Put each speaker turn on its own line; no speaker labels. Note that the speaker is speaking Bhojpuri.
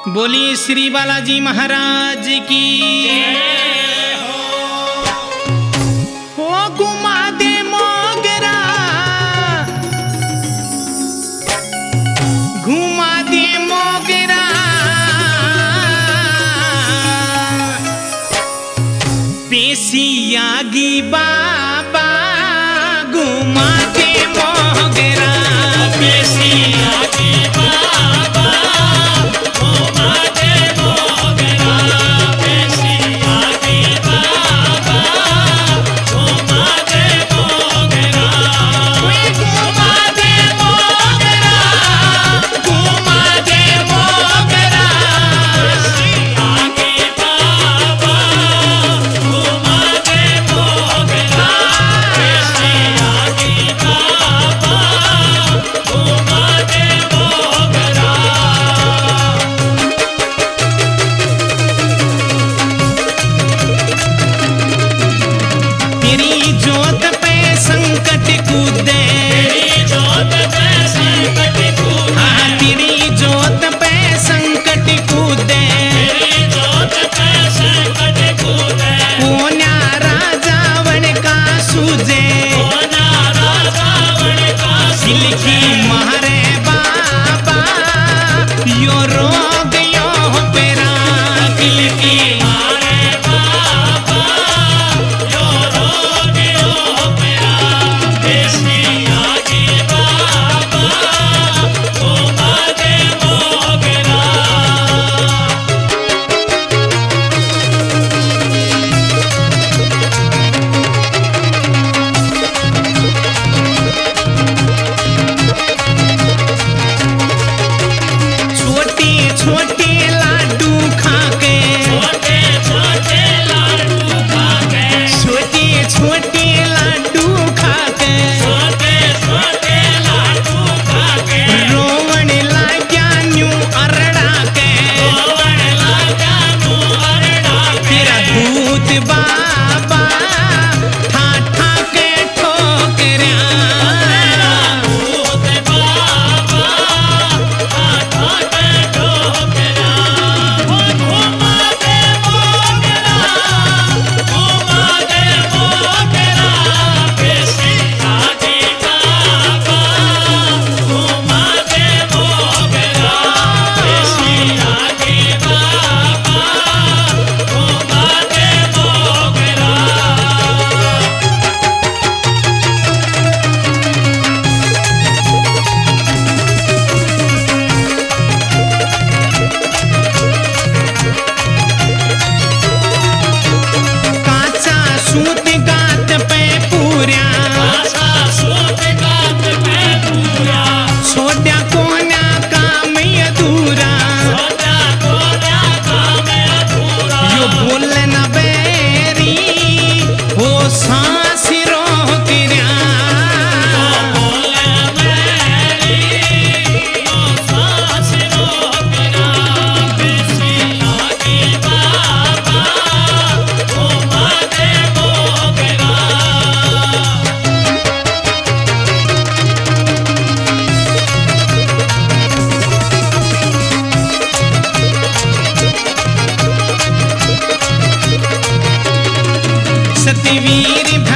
बोलिए श्री बालाजी महाराज की हो। घुमा दे मोगरा, घुमा दे मोगरा, पेशियागी बाबा घुमा दे मोगरा, पेशियागी बाबा घुमा दे मोगरा, पेशियागी बाबा घुमा दे मोगरा, घुमा दे मोगरा, घुमा दे मोगरा, पेशियागी बाबा घुमा दे मोगरा, पेशियागी बाबा घुमा दे मोगरा। तेरी जोत पे संकट कूदे, तेरी जोत पे संकट कूदे, हाँ तेरी जोत पे संकट कूदे, तेरी जोत पे संकट कूदे, कोन्या राजावन का सूझे, कोन्या राजावन का सिलकी मारे बाबा यो रोग यो पेरा, सिलकी मारे बाबा यो रोग यो पेरा, पेशियागी बाबा घुमा दे मोगरा। छोटे छोटे लाडू खाके, छोटे छोटे लाडू खाके, छोटे छोटे लाडू खाके, छोटे छोटे लाडू खाके, रोवण लाग्या न्यू अरड़ा के, रोवण लाग्या न्यू अरड़ा के, तेरा दूत बाबा ठा ठा के ठोकरिया, तेरा दूत बाबा ठा ठा के ठोकरिया, घुमा दे मोगरा, घुमा दे मोगरा, पेशियागी बाबा घुमा दे मोगरा, पेशियागी बाबा घुमा दे मोगरा। काचा सूत गात पे पूर्या, काचा सूत गात पे पूर्या, छोट्या कोण्या काम अधूरा, छोट्या कोण्या काम अधूरा, यो बोले ना बेरी हो सांस रोकरिया, बोले बेरी हो सांस रोकरिया, पेशियागी बाबा घुमा दे मोगरा। सतवीर